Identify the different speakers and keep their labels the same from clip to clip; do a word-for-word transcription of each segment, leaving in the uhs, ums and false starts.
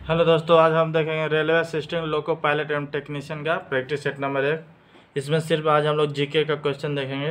Speaker 1: Hello दोस्तों, आज हम देखेंगे रेलवे असिस्टेंट लोको पायलट एवं टेक्नीशियन का प्रैक्टिस सेट नंबर एक। इसमें सिर्फ आज हम लोग जीके का क्वेश्चन देखेंगे।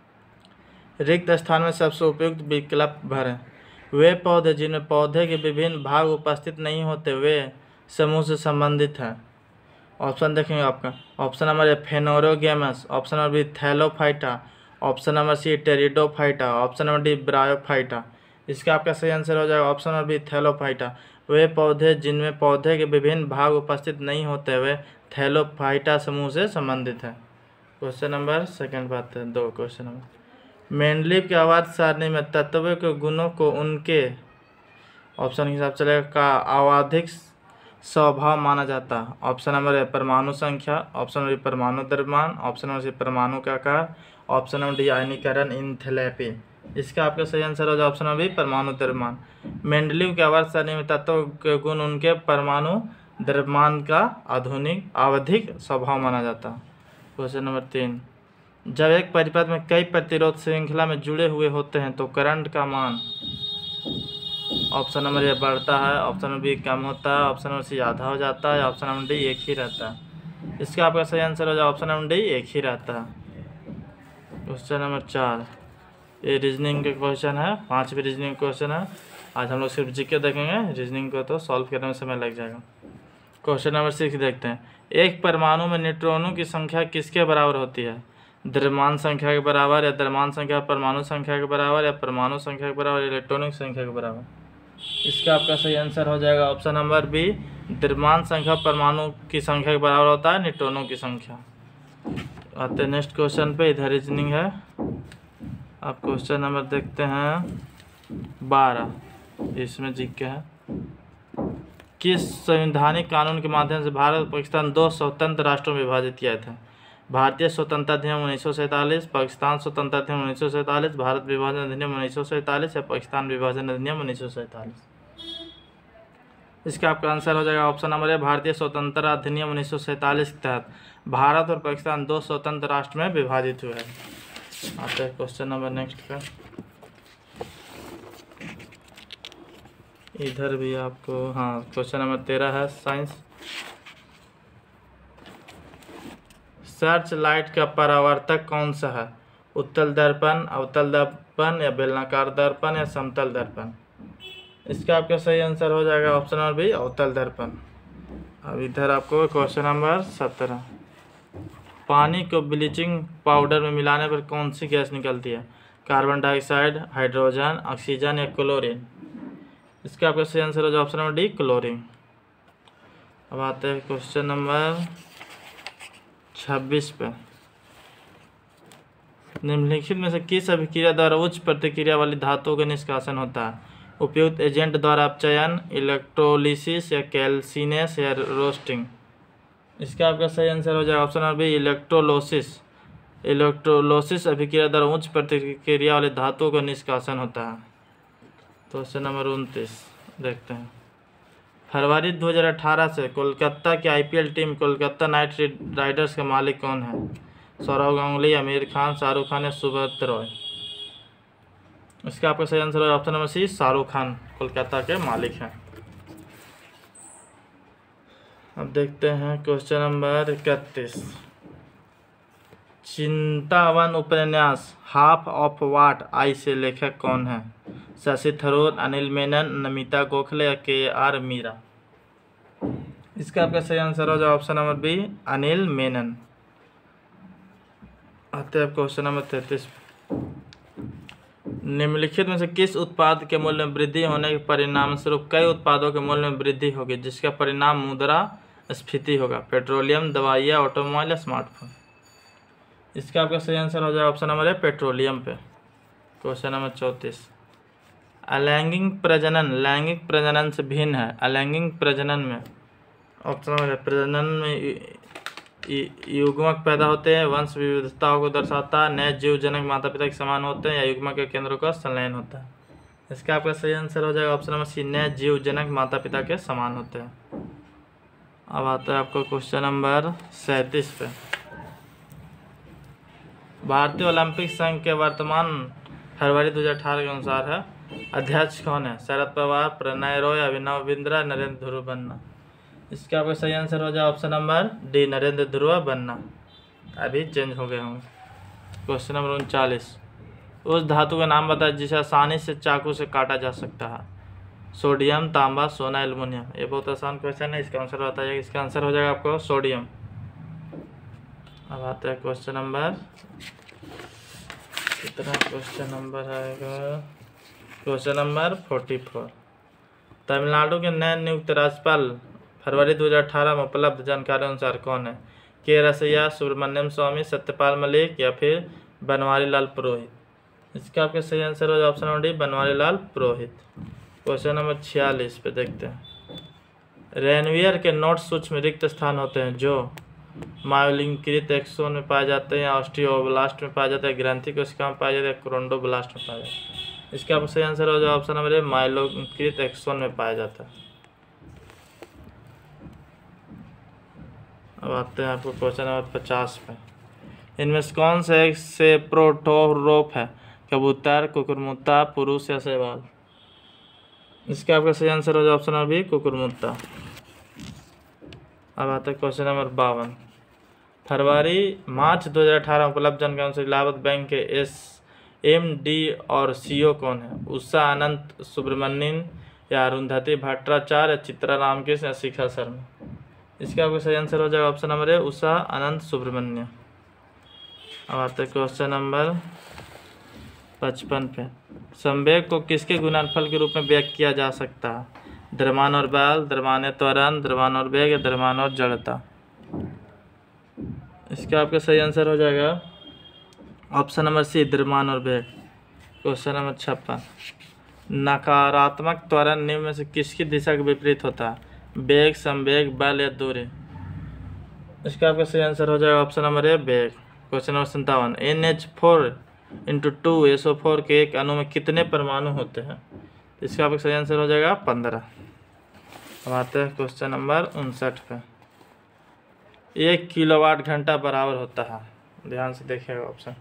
Speaker 1: रिक्त स्थान में सबसे उपयुक्त विकल्प भरें। वे पौधे जिनमें पौधे के विभिन्न भाग उपस्थित नहीं होते वे समूह से संबंधित हैं। ऑप्शन देखेंगे आपका। Option number A phanerogams, option number B thallophyta, option number C pteridophyta, option number D bryophyta. इसका आपका सही आंसर हो जाएगा ऑप्शन नंबर बी थैलोफाइटा। वे पौधे जिनमें पौधे के विभिन्न भाग उपस्थित नहीं होते वे थैलोफाइटा समूह से संबंधित है। क्वेश्चन नंबर सेकंड बात है दो क्वेश्चन नंबर मेंडलीव के आवाज सारणी में तत्वों के गुणों को उनके ऑप्शन के हिसाब चलेगा का आवधिक स्वभाव माना जाता है। ऑप्शन नंबर ए परमाणु संख्या, ऑप्शन नंबर बी परमाणु द्रव्यमान, ऑप्शन नंबर सी परमाणु का आकार, ऑप्शन नंबर डी आयनीकरण इंथैल्पी। इसका आपका सही आंसर हो जाए ऑप्शन नंबर बी परमाणु द्रव्यमान। मेंडलीव के आवर्त सारणी में तत्वों के गुण उनके परमाणु द्रव्यमान का आधुनिक आवधिक स्वभाव माना जाता है। क्वेश्चन नंबर तीन, जब एक परिपथ में कई प्रतिरोध श्रृंखला में जुड़े हुए होते हैं तो करंट का मान ऑप्शन नंबर ए बढ़ता है, ऑप्शन नंबर बी कम होता है, ऑप्शन नंबर सी आधा हो जाता है, ऑप्शन नंबर डी एक ही रहता है। इसका आपका सही आंसर हो जाए ऑप्शन नंबर डी एक ही रहता है। क्वेश्चन नंबर चार, ये रीजनिंग के क्वेश्चन है, पाँच भी रीजनिंग क्वेश्चन है। आज हम लोग सिर्फ जीके देखेंगे, रीजनिंग को तो सॉल्व करने में समय लग जाएगा। क्वेश्चन नंबर सिक्स देखते हैं। एक परमाणु में न्यूट्रॉनों की संख्या किसके बराबर होती है? द्रव्यमान संख्या के बराबर, या द्रव्यमान संख्या परमाणु संख्या के बराबर, या परमाणु संख्या के बराबर, इलेक्ट्रॉनों की संख्या के बराबर। इसका आपका सही आंसर हो जाएगा ऑप्शन नंबर बी द्रव्यमान संख्या परमाणु की संख्या के बराबर होता है न्यूट्रॉनों की संख्या। आते हैं नेक्स्ट क्वेश्चन पे, इधर रीजनिंग है। अब क्वेश्चन नंबर देखते हैं बारह, इसमें जीके है। किस संवैधानिक कानून के माध्यम से भारत और पाकिस्तान दो स्वतंत्र राष्ट्रों में विभाजित किया था? भारतीय स्वतंत्रता अधिनियम उन्नीस सौ सैंतालीस, पाकिस्तान स्वतंत्रता अधिनियम उन्नीस सौ सैंतालीस, भारत विभाजन अधिनियम उन्नीस सौ सैंतालीस या पाकिस्तान विभाजन अधिनियम उन्नीस सौ सैंतालीस। इसका आपका आंसर हो जाएगा ऑप्शन नंबर ए भारतीय स्वतंत्रता अधिनियम उन्नीस सौ सैंतालीस के तहत भारत और पाकिस्तान दो स्वतंत्र राष्ट्र में विभाजित हुए हैं। आते हैं क्वेश्चन नंबर नेक्स्ट का। इधर भी आपको हाँ क्वेश्चन नंबर तेरह है साइंस। सर्च लाइट का परावर्तक कौन सा है? उत्तल दर्पण, अवतल दर्पण, या बेलनाकार दर्पण, या समतल दर्पण। इसका आपका सही आंसर हो जाएगा ऑप्शन नंबर बी अवतल दर्पण। अब इधर आपको क्वेश्चन नंबर सत्रह, पानी को ब्लीचिंग पाउडर में मिलाने पर कौन सी गैस निकलती है? कार्बन डाइऑक्साइड, हाइड्रोजन, ऑक्सीजन या क्लोरीन। इसका आपका सही आंसर हो जाए ऑप्शन नंबर डी क्लोरीन। अब आते हैं क्वेश्चन नंबर छब्बीस पे। निम्नलिखित में से किस अभिक्रिया द्वारा उच्च प्रतिक्रिया वाली धातुओं का निष्कासन होता है? उपयुक्त एजेंट द्वारा अपचयन, इलेक्ट्रोलिसिस या कैल्सिनेस या रोस्टिंग। इसका आपका सही आंसर हो जाएगा option number B electrolysis. Electrolysis अभिक्रिया द्वारा उच्च प्रतिक्रिया वाले धातुओं का निष्कासन होता है। तो क्वेश्चन नंबर उनतीस देखते हैं। फरवरी दो हज़ार अठारह से कोलकाता की IPL team Kolkata Knight Riders का मालिक कौन है? सौरव गांगुली, आमिर खान, शाहरुख खान या सुब्रत रॉय। इसका आपका सही आंसर है option number C Shahrukh Khan Kolkata के मालिक हैं। अब देखते हैं क्वेश्चन नंबर इकतीस। चिंतावन उपन्यास हाफ ऑफ वाट आई से लेखक कौन है? शशि थरूर, अनिल मेनन, नमिता गोखले या के आर मीरा। इसका आपका सही आंसर हो जाए option number B Anil Menon. आते हैं क्वेश्चन नंबर तैंतीस। निम्नलिखित में से किस उत्पाद के मूल्य में वृद्धि होने के परिणाम स्वरूप कई उत्पादों के मूल्य में वृद्धि होगी जिसका परिणाम मुद्रा स्फीति होगा? पेट्रोलियम, दवाइयाँ, ऑटोमोबाइल या स्मार्टफोन। इसका आपका सही आंसर हो जाए ऑप्शन नंबर है पेट्रोलियम पे। क्वेश्चन नंबर चौंतीस। अलैंगिक प्रजनन लैंगिक प्रजनन से भिन्न है। अलैंगिक प्रजनन में ऑप्शन नंबर प्रजनन में युग्मक पैदा होते हैं, वंश विविधताओं को दर्शाता है, नए जीव जनक माता पिता के समान होते हैं, या युग्मक के केंद्रों का संलयन होता है। इसका आपका सही आंसर हो जाएगा ऑप्शन नंबर सी नए जीव जनक माता पिता के समान होते हैं। अब आता है आपको क्वेश्चन नंबर सैंतीस पे। भारतीय ओलंपिक संघ के वर्तमान फरवरी दो हज़ार अठारह के अनुसार है अध्यक्ष कौन है? शरद पवार, प्रणय रॉय, अभिनव बिंद्रा, नरेंद्र ध्रुव बन्ना। इसका आपका सही आंसर हो जाए option number D, Narendra Dhruv Banna. अभी चेंज हो गए होंगे। क्वेश्चन नंबर उनचालीस, उस धातु का नाम बताए जिसे आसानी से चाकू से काटा जा सकता है। सोडियम, तांबा, सोना, एल्युमिनियम। ये बहुत आसान क्वेश्चन है, इसका आंसर बताइए। इसका आंसर हो जाएगा आपको सोडियम। अब आते हैं क्वेश्चन नंबर, कितना क्वेश्चन नंबर आएगा? Question number forty four. Tamil Nadu के नए नियुक्त राज्यपाल फरवरी दो हज़ार अठारह में उपलब्ध जानकारी अनुसार कौन है? के रसैया, सुब्रमण्यम स्वामी, सत्यपाल मलिक या फिर बनवारी लाल पुरोहित। इसका आपका सही आंसर हो जाए option number D, Banwari Lal Purohit. Question number छियालीस पे देखते हैं। रेनवियर के नोट सूक्ष्म रिक्त स्थान होते हैं जो मायोलिंकृत एक्सोन में पाए जाते हैं, ऑस्टियोब्लास्ट में पाए जाते हैं, ग्रंथि कोशिका में पाए जाते हैं, क्रोंडोब्लास्ट में पाए जाते हैं। इसका आपका सही आंसर हो जाए ऑप्शन नंबर ए, मायोलिंकृत एक्सोन में पाया जाता है। अब आते हैं आपको क्वेश्चन नंबर पचास पे। इनमें से कौन से एक से प्रोटोरोप है? कबूतर, कुकुरमुत्ता, पुरुष या शैवाल। इसका आपका सही आंसर हो जाए ऑप्शन नंबर बी, कुकुरमुत्ता। अब आता है क्वेश्चन नंबर बावन। फरवरी मार्च दो हज़ार अठारह में उपलब्ध जानकारी अनुसार इलाहाबाद बैंक के एस एम डी और सीईओ कौन है? उषा अनंत सुब्रमण्यन या अरुंधति भट्टाचार्य, चित्रा रामकृष्ण या शिखा शर्मा। इसका आपका सही आंसर हो जाएगा option number A, Usha Anant Subramanian. अब आते हैं क्वेश्चन नंबर पचपन पे। संवेग को किसके गुणनफल के रूप में व्यक्त किया जा सकता है? द्रव्यमान और बल, द्रव्यमान त्वरण, द्रव्यमान और वेग या द्रव्यमान और जड़ता। इसका आपका सही आंसर हो जाएगा ऑप्शन नंबर सी, द्रव्यमान और वेग। क्वेश्चन नंबर छप्पन। नकारात्मक त्वरण निम्न में से किसकी दिशा के विपरीत होता है? वेग, संवेग, बल या दूरी। इसका आपका सही आंसर हो जाएगा ऑप्शन नंबर ए, वेग। क्वेश्चन नंबर सत्तावन। N H four into two S O four के एक अणु में कितने परमाणु होते हैं? इसका आपका सही आंसर हो जाएगा पंद्रह। अब आते हैं क्वेश्चन नंबर उनसठ पे। एक किलोवाट घंटा बराबर होता है, ध्यान से देखिएगा ऑप्शन।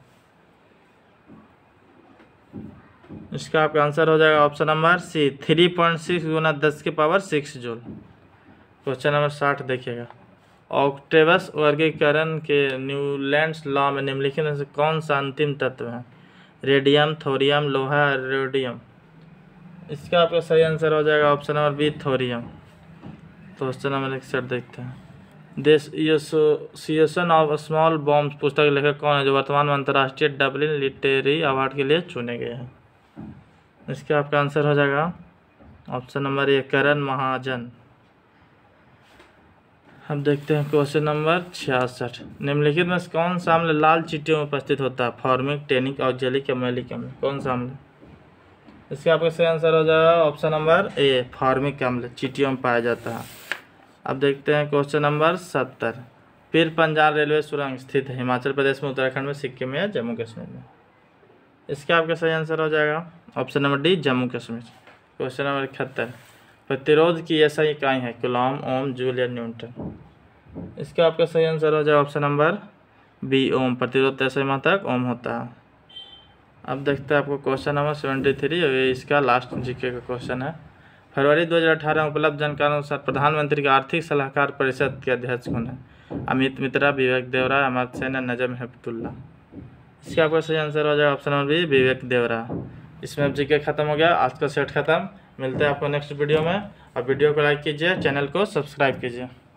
Speaker 1: इसका आपका आंसर हो जाएगा option number C, three point six गुना दस के power six joule. Question number साठ देखिएगा। ऑक्टेवस वर्गीकरण के न्यूलैंड्स लॉ में निम्नलिखित में से कौन सा अंतिम तत्व है? रेडियम, थोरियम, लोहा, रेडियम। इसका आपका सही आंसर हो जाएगा option number B, thorium. Question number इकसठ देखते हैं। This association of small bombs पुस्तक के लेखक कौन है जो वर्तमान में अंतर्राष्ट्रीय डबलिन लिटरेरी अवार्ड के लिए चुने गए हैं? इसका आपका आंसर हो जाएगा ऑप्शन नंबर ए, करण महाजन। अब देखते हैं क्वेश्चन नंबर छियासठ। निम्नलिखित में कौन सा अम्ल लाल चींटियों में उपस्थित होता है? फॉर्मिक, टेनिक, ऑक्जेलिक या मैलिक अम्ल। कौन सा अम्ल? इसका आपका सही आंसर हो जाएगा ऑप्शन नंबर ए, फॉर्मिक अम्ल चींटियों में पाया जाता है। अब देखते हैं क्वेश्चन नंबर सत्तर। पीर पंजाल रेलवे सुरंग स्थित है हिमाचल प्रदेश में, उत्तराखंड में, सिक्किम में या जम्मू कश्मीर में। इसका आपका सही आंसर हो जाएगा option number D, Jammu Kashmir. Question number इकहत्तर। प्रतिरोध की ऐसा इकाई है? कूलॉम, ओम, जूल या न्यूटन। इसका आपका सही आंसर हो जाएगा ऑप्शन नंबर बी, ओम। प्रतिरोध तैसे मात्रक ओम होता है। अब देखते हैं आपको क्वेश्चन नंबर सेवेंटी थ्री, ये इसका लास्ट जीके का क्वेश्चन है। फरवरी दो हज़ार अठारह में उपलब्ध जानकारी अनुसार प्रधानमंत्री का आर्थिक सलाहकार परिषद के अध्यक्ष कौन है? अमित मित्रा, विवेक देवरा, अमर्त्य सेन या नजम हेपतुल्ला। इसका आपका सही आंसर हो जाएगा option number B, Vivek Deora. इसमें अब जीके खत्म हो गया, आज का सेट खत्म। मिलते हैं आपको नेक्स्ट वीडियो में। अब वीडियो को लाइक कीजिए, चैनल को सब्सक्राइब कीजिए।